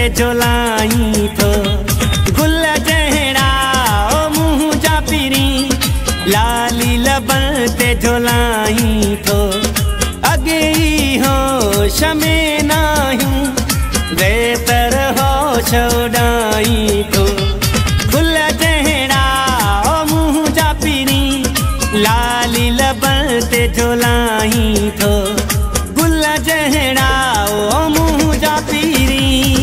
ते झोलाई थो गुल जहिड़ा ओ मुँह जा पीरी लाली लबन ते झोलाई थो अगे ही होश में नाहियूं बेहतर होश उड़ाई थो गुल जहिड़ा ओ मुँह जा पीरी लाली लबन ते झोलाई थो गुल जहिड़ा ओ मुँह जा पीरी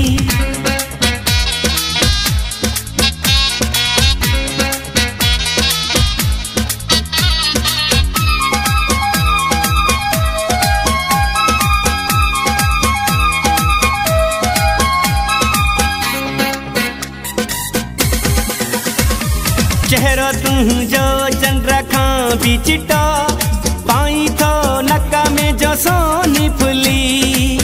चेहरो तुझो चंद्र खां भी चिटो पाई थो नक में जो सोनी फुली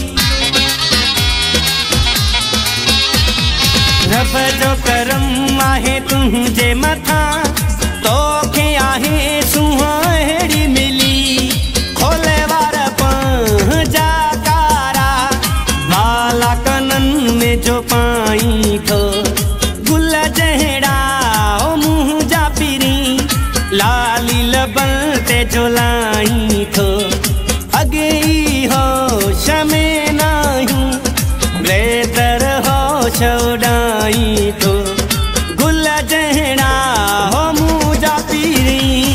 रब जो करम आहे तुझे मथा तोखे आहे सुहाड़ी मिली खोले वार पंजा कारा बाला कनन में जो पाई थो गुल जहिड़ा ओ मुँह जा पीरी लाली लबन ते झोलाई थो अगे ही होश में नाहियूं बेहतर होश उड़ाई थो गुल जहिड़ा ओ मुँह जा पीरी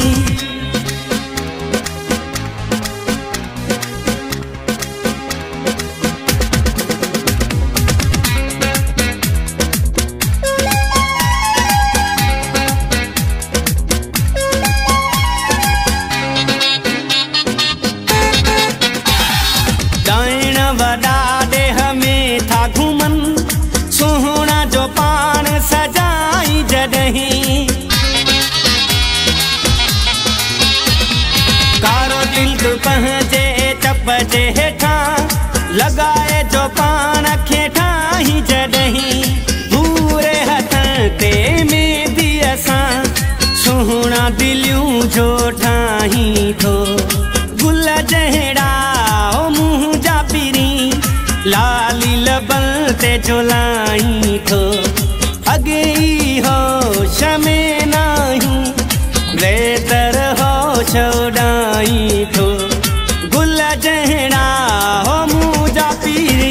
पहुँचे चप जे हेठा लगाए जो पान खेठा ही जडही पूरे हथन ते में भी असां सुहना दिलियूं जो ठाही थो गुल जहिड़ा ओ मुँह जा पीरी लाली लबन ते झोलाई थो अगे ही होश में नाहियूं बेहतर होश उड़ाई थो गुल जहिड़ा ओ मुँह जा पीरी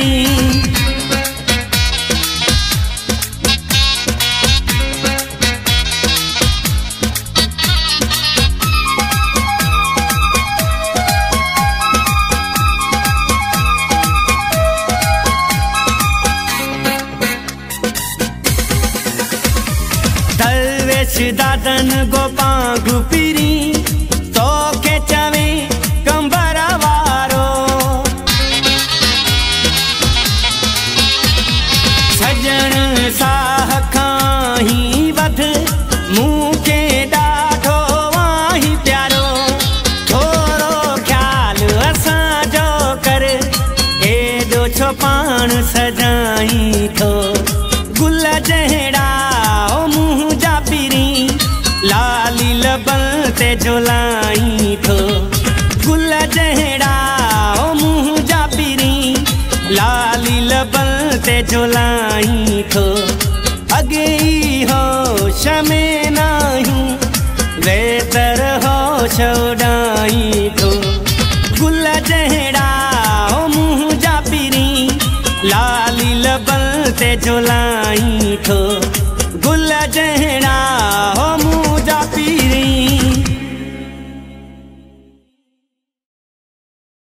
दरवेश दादन गोपांगु पीरी तोखे चवे कंबर वारो सजन साह खां ही वध मूंखे ॾाढो आही प्यारो थोरो ख्याल असांजो कर हेॾो छो पाण सजाई थो गुल जहिड़ा ओ मुँह जा पीरी लाली लबन ते झोलाई थो गुल जहिड़ा ओ मुँह जा पीरी लाली लबन ते झोलाई थो अगे ही होश में नाहियूं बेहतर होश उड़ाई थो गुल जहिड़ा ओ मुँह जा पीरी लाली लबन ते झोलाई थो गुल जहिड़ा